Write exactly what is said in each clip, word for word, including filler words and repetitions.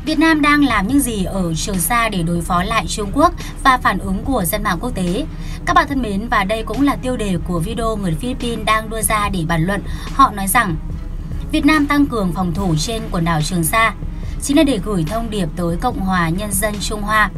Việt Nam đang làm những gì ở Trường Sa để đối phó lại Trung Quốc và phản ứng của dân mạng quốc tế? Các bạn thân mến, và đây cũng là tiêu đề của video người Philippines đang đưa ra để bàn luận. Họ nói rằng Việt Nam tăng cường phòng thủ trên quần đảo Trường Sa chính là để gửi thông điệp tới Cộng hòa Nhân dân Trung Hoa.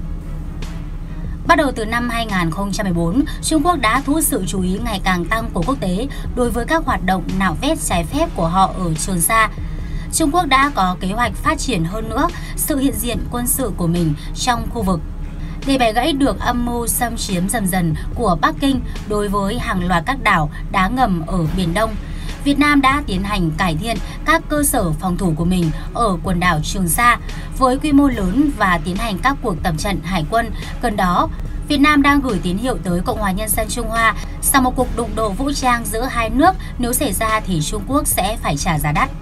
Bắt đầu từ năm hai nghìn không trăm mười bốn, Trung Quốc đã thu hút sự chú ý ngày càng tăng của quốc tế đối với các hoạt động nạo vét trái phép của họ ở Trường Sa. Trung Quốc đã có kế hoạch phát triển hơn nữa sự hiện diện quân sự của mình trong khu vực. Để bẻ gãy được âm mưu xâm chiếm dần dần của Bắc Kinh đối với hàng loạt các đảo đá ngầm ở Biển Đông, Việt Nam đã tiến hành cải thiện các cơ sở phòng thủ của mình ở quần đảo Trường Sa với quy mô lớn và tiến hành các cuộc tập trận hải quân. Gần đó, Việt Nam đang gửi tín hiệu tới Cộng hòa Nhân dân Trung Hoa sau một cuộc đụng độ vũ trang giữa hai nước, nếu xảy ra thì Trung Quốc sẽ phải trả giá đắt.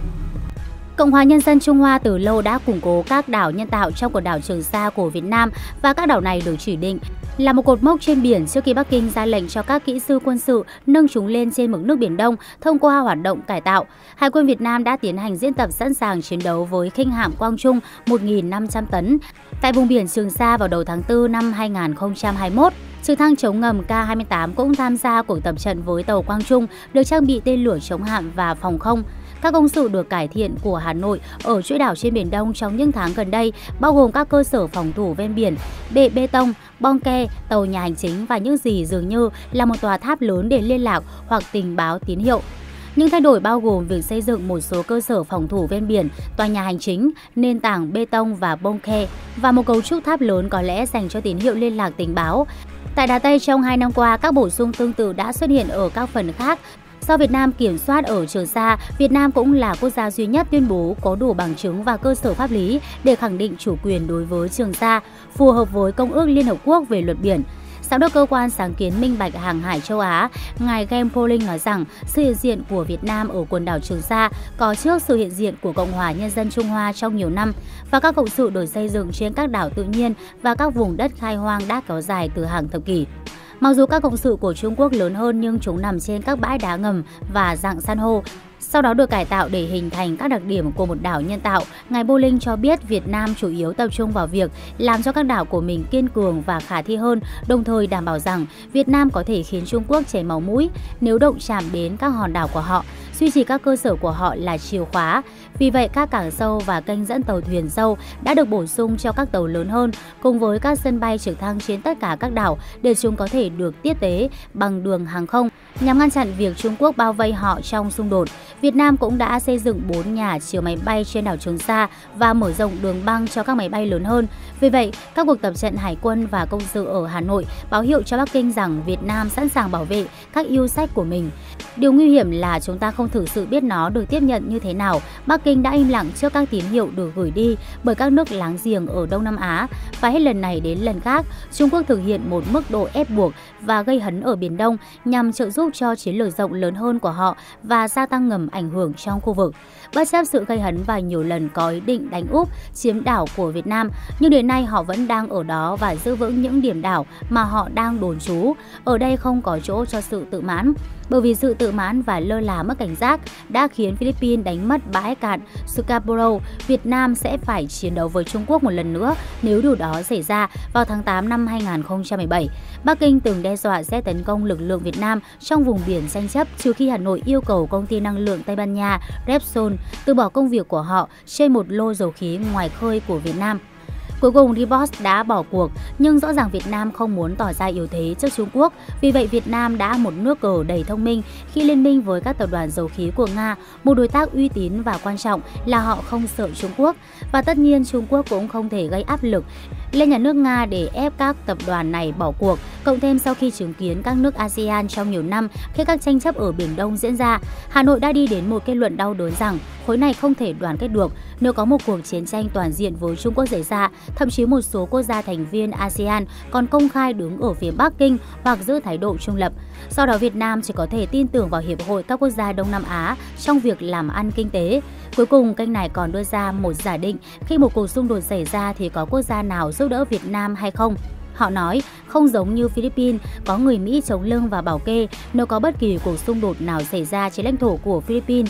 Cộng hòa Nhân dân Trung Hoa từ lâu đã củng cố các đảo nhân tạo trong quần đảo Trường Sa của Việt Nam, và các đảo này được chỉ định là một cột mốc trên biển trước khi Bắc Kinh ra lệnh cho các kỹ sư quân sự nâng chúng lên trên mực nước Biển Đông thông qua hoạt động cải tạo. Hải quân Việt Nam đã tiến hành diễn tập sẵn sàng chiến đấu với khinh hạm Quang Trung một nghìn năm trăm tấn tại vùng biển Trường Sa vào đầu tháng tư năm hai nghìn không trăm hai mươi mốt. Trực thăng chống ngầm K hai mươi tám cũng tham gia cuộc tập trận với tàu Quang Trung được trang bị tên lửa chống hạm và phòng không. Các công sự được cải thiện của Hà Nội ở chuỗi đảo trên Biển Đông trong những tháng gần đây bao gồm các cơ sở phòng thủ ven biển, bệ bê tông, bong ke, tàu nhà hành chính và những gì dường như là một tòa tháp lớn để liên lạc hoặc tình báo tín hiệu. Những thay đổi bao gồm việc xây dựng một số cơ sở phòng thủ ven biển, tòa nhà hành chính, nền tảng bê tông và bong ke, và một cấu trúc tháp lớn có lẽ dành cho tín hiệu liên lạc tình báo. Tại Đá Tây trong hai năm qua, các bổ sung tương tự đã xuất hiện ở các phần khác. Do Việt Nam kiểm soát ở Trường Sa, Việt Nam cũng là quốc gia duy nhất tuyên bố có đủ bằng chứng và cơ sở pháp lý để khẳng định chủ quyền đối với Trường Sa, phù hợp với Công ước Liên Hợp Quốc về luật biển. Giám đốc cơ quan sáng kiến minh bạch hàng hải châu Á, ngài Gem Poling nói rằng sự hiện diện của Việt Nam ở quần đảo Trường Sa có trước sự hiện diện của Cộng hòa Nhân dân Trung Hoa trong nhiều năm, và các cộng sự được xây dựng trên các đảo tự nhiên và các vùng đất khai hoang đã kéo dài từ hàng thập kỷ. Mặc dù các cộng sự của Trung Quốc lớn hơn nhưng chúng nằm trên các bãi đá ngầm và dạng san hô, sau đó được cải tạo để hình thành các đặc điểm của một đảo nhân tạo. Ngài Poling cho biết Việt Nam chủ yếu tập trung vào việc làm cho các đảo của mình kiên cường và khả thi hơn, đồng thời đảm bảo rằng Việt Nam có thể khiến Trung Quốc chảy máu mũi nếu động chạm đến các hòn đảo của họ. Duy trì các cơ sở của họ là chìa khóa. Vì vậy, các cảng sâu và kênh dẫn tàu thuyền sâu đã được bổ sung cho các tàu lớn hơn, cùng với các sân bay trực thăng trên tất cả các đảo để chúng có thể được tiếp tế bằng đường hàng không, nhằm ngăn chặn việc Trung Quốc bao vây họ trong xung đột. Việt Nam cũng đã xây dựng bốn nhà chứa máy bay trên đảo Trường Sa và mở rộng đường băng cho các máy bay lớn hơn. Vì vậy, các cuộc tập trận hải quân và công sự ở Hà Nội báo hiệu cho Bắc Kinh rằng Việt Nam sẵn sàng bảo vệ các yêu sách của mình. Điều nguy hiểm là chúng ta không thực sự biết nó được tiếp nhận như thế nào. Bắc Kinh đã im lặng trước các tín hiệu được gửi đi bởi các nước láng giềng ở Đông Nam Á, và hết lần này đến lần khác, Trung Quốc thực hiện một mức độ ép buộc và gây hấn ở Biển Đông nhằm trợ giúp cho chiến lược rộng lớn hơn của họ và gia tăng ngầm ảnh hưởng trong khu vực. Bất chấp sự gây hấn và nhiều lần có ý định đánh úp, chiếm đảo của Việt Nam, nhưng đến nay họ vẫn đang ở đó và giữ vững những điểm đảo mà họ đang đồn trú. Ở đây không có chỗ cho sự tự mãn, bởi vì sự tự mãn và lơ là mất cảnh giác đã khiến Philippines đánh mất bãi cạn Scarborough. Việt Nam sẽ phải chiến đấu với Trung Quốc một lần nữa nếu điều đó xảy ra vào tháng tám năm hai nghìn không trăm mười bảy. Bắc Kinh từng đe dọa sẽ tấn công lực lượng Việt Nam trong vùng biển tranh chấp trừ khi Hà Nội yêu cầu công ty năng lượng Tây Ban Nha Repsol từ bỏ công việc của họ trên một lô dầu khí ngoài khơi của Việt Nam. Cuối cùng, Ribos đã bỏ cuộc, nhưng rõ ràng Việt Nam không muốn tỏ ra yếu thế trước Trung Quốc. Vì vậy, Việt Nam đã một nước cờ đầy thông minh khi liên minh với các tập đoàn dầu khí của Nga, một đối tác uy tín và quan trọng là họ không sợ Trung Quốc. Và tất nhiên, Trung Quốc cũng không thể gây áp lực lên nhà nước Nga để ép các tập đoàn này bỏ cuộc. Cộng thêm sau khi chứng kiến các nước a sê an trong nhiều năm khi các tranh chấp ở Biển Đông diễn ra, Hà Nội đã đi đến một kết luận đau đớn rằng khối này không thể đoàn kết được nếu có một cuộc chiến tranh toàn diện với Trung Quốc xảy ra. Thậm chí một số quốc gia thành viên a sê an còn công khai đứng ở phía Bắc Kinh hoặc giữ thái độ trung lập. Do đó, Việt Nam chỉ có thể tin tưởng vào Hiệp hội các quốc gia Đông Nam Á trong việc làm ăn kinh tế. Cuối cùng, kênh này còn đưa ra một giả định khi một cuộc xung đột xảy ra thì có quốc gia nào giúp đỡ Việt Nam hay không. Họ nói, không giống như Philippines, có người Mỹ chống lưng và bảo kê nếu có bất kỳ cuộc xung đột nào xảy ra trên lãnh thổ của Philippines.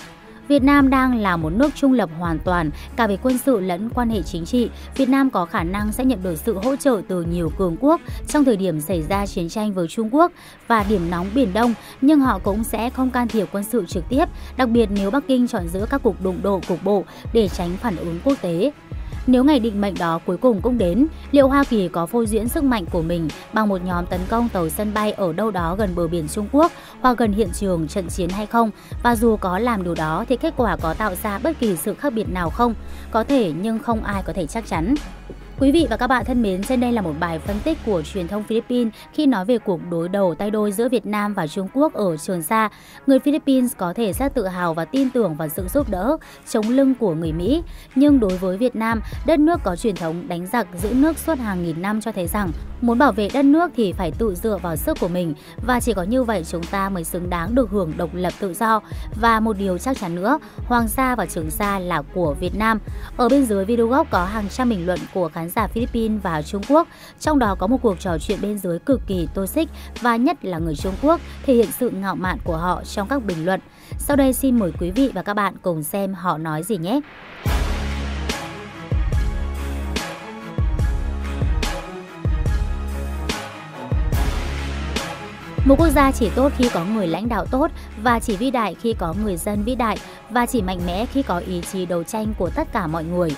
Việt Nam đang là một nước trung lập hoàn toàn, cả về quân sự lẫn quan hệ chính trị. Việt Nam có khả năng sẽ nhận được sự hỗ trợ từ nhiều cường quốc trong thời điểm xảy ra chiến tranh với Trung Quốc và điểm nóng Biển Đông, nhưng họ cũng sẽ không can thiệp quân sự trực tiếp, đặc biệt nếu Bắc Kinh chọn giữ các cuộc đụng độ cục bộ để tránh phản ứng quốc tế. Nếu ngày định mệnh đó cuối cùng cũng đến, liệu Hoa Kỳ có phô diễn sức mạnh của mình bằng một nhóm tấn công tàu sân bay ở đâu đó gần bờ biển Trung Quốc hoặc gần hiện trường trận chiến hay không? Và dù có làm điều đó thì kết quả có tạo ra bất kỳ sự khác biệt nào không? Có thể, nhưng không ai có thể chắc chắn. Quý vị và các bạn thân mến, trên đây là một bài phân tích của truyền thông Philippines khi nói về cuộc đối đầu tay đôi giữa Việt Nam và Trung Quốc ở Trường Sa. Người Philippines có thể rất tự hào và tin tưởng vào sự giúp đỡ, chống lưng của người Mỹ. Nhưng đối với Việt Nam, đất nước có truyền thống đánh giặc giữ nước suốt hàng nghìn năm cho thấy rằng muốn bảo vệ đất nước thì phải tự dựa vào sức của mình. Và chỉ có như vậy chúng ta mới xứng đáng được hưởng độc lập tự do. Và một điều chắc chắn nữa, Hoàng Sa và Trường Sa là của Việt Nam. Ở bên dưới video gốc có hàng trăm bình luận của khán giả Philippines và Trung Quốc, trong đó có một cuộc trò chuyện bên dưới cực kỳ toxic và nhất là người Trung Quốc thể hiện sự ngạo mạn của họ trong các bình luận. Sau đây xin mời quý vị và các bạn cùng xem họ nói gì nhé. Một quốc gia chỉ tốt khi có người lãnh đạo tốt và chỉ vĩ đại khi có người dân vĩ đại và chỉ mạnh mẽ khi có ý chí đấu tranh của tất cả mọi người.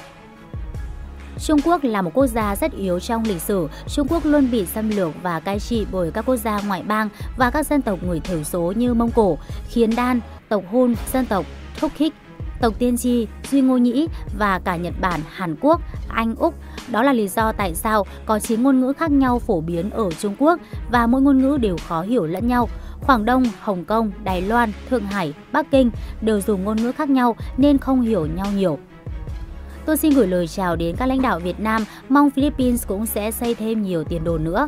Trung Quốc là một quốc gia rất yếu trong lịch sử. Trung Quốc luôn bị xâm lược và cai trị bởi các quốc gia ngoại bang và các dân tộc người thiểu số như Mông Cổ, Khiến Đan, tộc Hun, dân tộc Thúc Khích, tộc Tiên Tri, Duy Ngô Nhĩ và cả Nhật Bản, Hàn Quốc, Anh, Úc. Đó là lý do tại sao có chín ngôn ngữ khác nhau phổ biến ở Trung Quốc và mỗi ngôn ngữ đều khó hiểu lẫn nhau. Quảng Đông, Hồng Kông, Đài Loan, Thượng Hải, Bắc Kinh đều dùng ngôn ngữ khác nhau nên không hiểu nhau nhiều. Tôi xin gửi lời chào đến các lãnh đạo Việt Nam, mong Philippines cũng sẽ xây thêm nhiều tiền đồn nữa.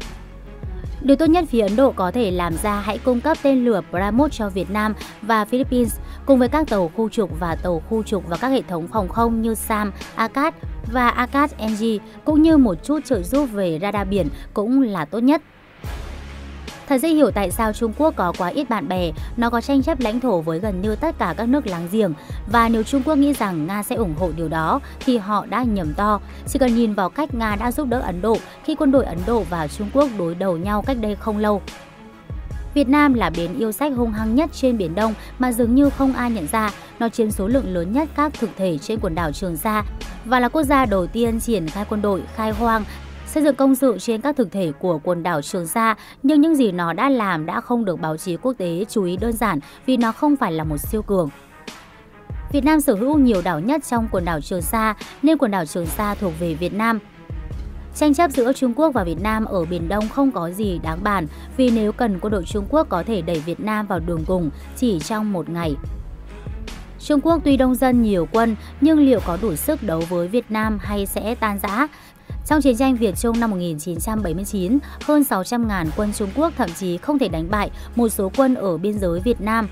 Điều tốt nhất phía Ấn Độ có thể làm ra hãy cung cấp tên lửa BrahMos cho Việt Nam và Philippines cùng với các tàu khu trục và tàu khu trục và các hệ thống phòng không như SAM, ACAT và ACAT en giê cũng như một chút trợ giúp về radar biển cũng là tốt nhất. Thật dễ hiểu tại sao Trung Quốc có quá ít bạn bè, nó có tranh chấp lãnh thổ với gần như tất cả các nước láng giềng. Và nếu Trung Quốc nghĩ rằng Nga sẽ ủng hộ điều đó thì họ đã nhầm to. Chỉ cần nhìn vào cách Nga đã giúp đỡ Ấn Độ khi quân đội Ấn Độ và Trung Quốc đối đầu nhau cách đây không lâu. Việt Nam là bến yêu sách hung hăng nhất trên Biển Đông mà dường như không ai nhận ra. Nó chiếm số lượng lớn nhất các thực thể trên quần đảo Trường Sa và là quốc gia đầu tiên triển khai quân đội khai hoang, xây dựng công sự trên các thực thể của quần đảo Trường Sa, nhưng những gì nó đã làm đã không được báo chí quốc tế chú ý đơn giản vì nó không phải là một siêu cường. Việt Nam sở hữu nhiều đảo nhất trong quần đảo Trường Sa nên quần đảo Trường Sa thuộc về Việt Nam. Tranh chấp giữa Trung Quốc và Việt Nam ở Biển Đông không có gì đáng bàn vì nếu cần quân đội Trung Quốc có thể đẩy Việt Nam vào đường cùng chỉ trong một ngày. Trung Quốc tuy đông dân nhiều quân nhưng liệu có đủ sức đấu với Việt Nam hay sẽ tan rã? Trong chiến tranh Việt-Trung năm một nghìn chín trăm bảy mươi chín, hơn sáu trăm nghìn quân Trung Quốc thậm chí không thể đánh bại một số quân ở biên giới Việt Nam.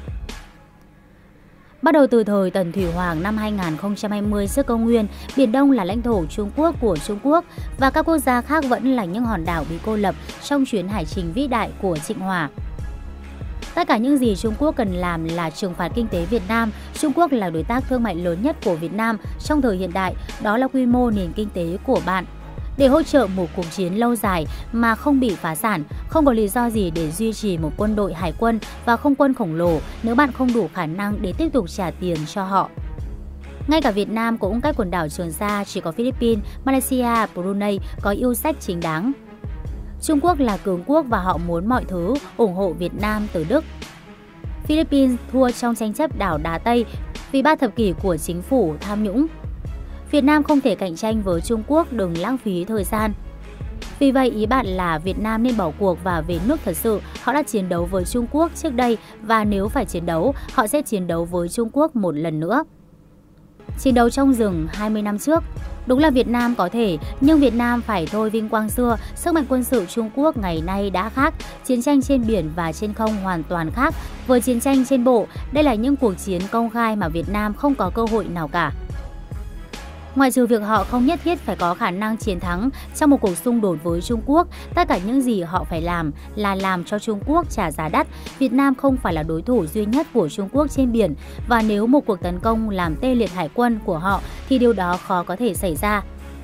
Bắt đầu từ thời Tần Thủy Hoàng năm hai nghìn không trăm hai mươi trước công nguyên, Biển Đông là lãnh thổ Trung Quốc của Trung Quốc và các quốc gia khác vẫn là những hòn đảo bị cô lập trong chuyến hải trình vĩ đại của Trịnh Hòa. Tất cả những gì Trung Quốc cần làm là trừng phạt kinh tế Việt Nam. Trung Quốc là đối tác thương mại lớn nhất của Việt Nam trong thời hiện đại, đó là quy mô nền kinh tế của bạn. Để hỗ trợ một cuộc chiến lâu dài mà không bị phá sản, không có lý do gì để duy trì một quân đội hải quân và không quân khổng lồ nếu bạn không đủ khả năng để tiếp tục trả tiền cho họ. Ngay cả Việt Nam cũng cách quần đảo Trường Sa, chỉ có Philippines, Malaysia, Brunei có yêu sách chính đáng. Trung Quốc là cường quốc và họ muốn mọi thứ ủng hộ Việt Nam từ Đức. Philippines thua trong tranh chấp đảo Đá Tây vì ba thập kỷ của chính phủ tham nhũng. Việt Nam không thể cạnh tranh với Trung Quốc, đừng lãng phí thời gian. Vì vậy, ý bạn là Việt Nam nên bỏ cuộc và về nước thật sự. Họ đã chiến đấu với Trung Quốc trước đây và nếu phải chiến đấu, họ sẽ chiến đấu với Trung Quốc một lần nữa. Chiến đấu trong rừng hai mươi năm trước. Đúng là Việt Nam có thể, nhưng Việt Nam phải thôi vinh quang xưa. Sức mạnh quân sự Trung Quốc ngày nay đã khác. Chiến tranh trên biển và trên không hoàn toàn khác với chiến tranh trên bộ. Đây là những cuộc chiến công khai mà Việt Nam không có cơ hội nào cả. Ngoài trừ việc họ không nhất thiết phải có khả năng chiến thắng trong một cuộc xung đột với Trung Quốc, tất cả những gì họ phải làm là làm cho Trung Quốc trả giá đắt. Việt Nam không phải là đối thủ duy nhất của Trung Quốc trên biển, và nếu một cuộc tấn công làm tê liệt hải quân của họ thì điều đó khó có thể xảy ra.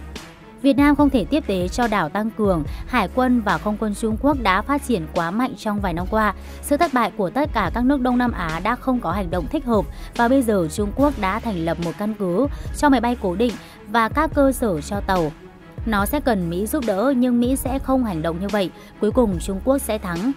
Việt Nam không thể tiếp tế cho đảo tăng cường, hải quân và không quân Trung Quốc đã phát triển quá mạnh trong vài năm qua. Sự thất bại của tất cả các nước Đông Nam Á đã không có hành động thích hợp, và bây giờ Trung Quốc đã thành lập một căn cứ cho máy bay cố định và các cơ sở cho tàu. Nó sẽ cần Mỹ giúp đỡ, nhưng Mỹ sẽ không hành động như vậy. Cuối cùng Trung Quốc sẽ thắng.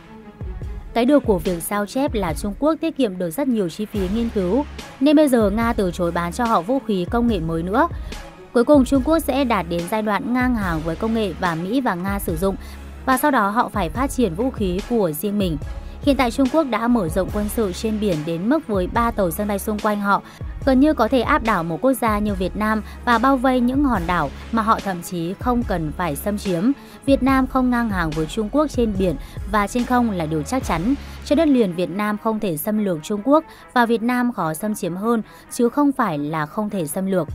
Cái được của việc sao chép là Trung Quốc tiết kiệm được rất nhiều chi phí nghiên cứu, nên bây giờ Nga từ chối bán cho họ vũ khí công nghệ mới nữa. Cuối cùng Trung Quốc sẽ đạt đến giai đoạn ngang hàng với công nghệ và Mỹ và Nga sử dụng, và sau đó họ phải phát triển vũ khí của riêng mình. Hiện tại Trung Quốc đã mở rộng quân sự trên biển đến mức với ba tàu sân bay xung quanh họ, gần như có thể áp đảo một quốc gia như Việt Nam và bao vây những hòn đảo mà họ thậm chí không cần phải xâm chiếm. Việt Nam không ngang hàng với Trung Quốc trên biển và trên không là điều chắc chắn. Trên đất liền Việt Nam không thể xâm lược Trung Quốc, và Việt Nam khó xâm chiếm hơn, chứ không phải là không thể xâm lược.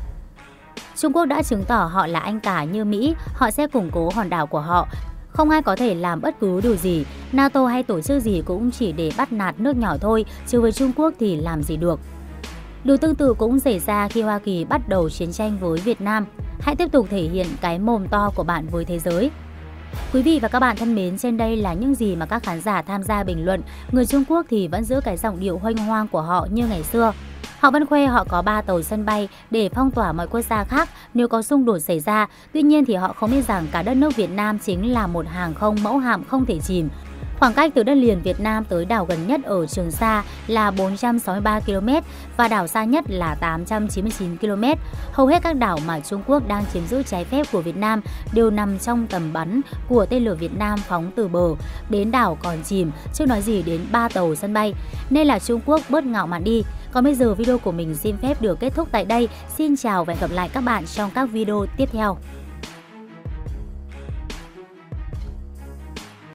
Trung Quốc đã chứng tỏ họ là anh cả như Mỹ, họ sẽ củng cố hòn đảo của họ. Không ai có thể làm bất cứ điều gì, NATO hay tổ chức gì cũng chỉ để bắt nạt nước nhỏ thôi, chứ với Trung Quốc thì làm gì được. Điều tương tự cũng xảy ra khi Hoa Kỳ bắt đầu chiến tranh với Việt Nam. Hãy tiếp tục thể hiện cái mồm to của bạn với thế giới. Quý vị và các bạn thân mến, trên đây là những gì mà các khán giả tham gia bình luận. Người Trung Quốc thì vẫn giữ cái giọng điệu huênh hoang của họ như ngày xưa. Họ vẫn khoe họ có ba tàu sân bay để phong tỏa mọi quốc gia khác nếu có xung đột xảy ra. Tuy nhiên thì họ không biết rằng cả đất nước Việt Nam chính là một hàng không mẫu hạm không thể chìm. Khoảng cách từ đất liền Việt Nam tới đảo gần nhất ở Trường Sa là bốn trăm sáu mươi ba ki lô mét và đảo xa nhất là tám trăm chín mươi chín ki lô mét. Hầu hết các đảo mà Trung Quốc đang chiếm giữ trái phép của Việt Nam đều nằm trong tầm bắn của tên lửa Việt Nam phóng từ bờ đến đảo còn chìm, chứ nói gì đến ba tàu sân bay. Nên là Trung Quốc bớt ngạo mạn đi. Còn bây giờ video của mình xin phép được kết thúc tại đây. Xin chào và hẹn gặp lại các bạn trong các video tiếp theo.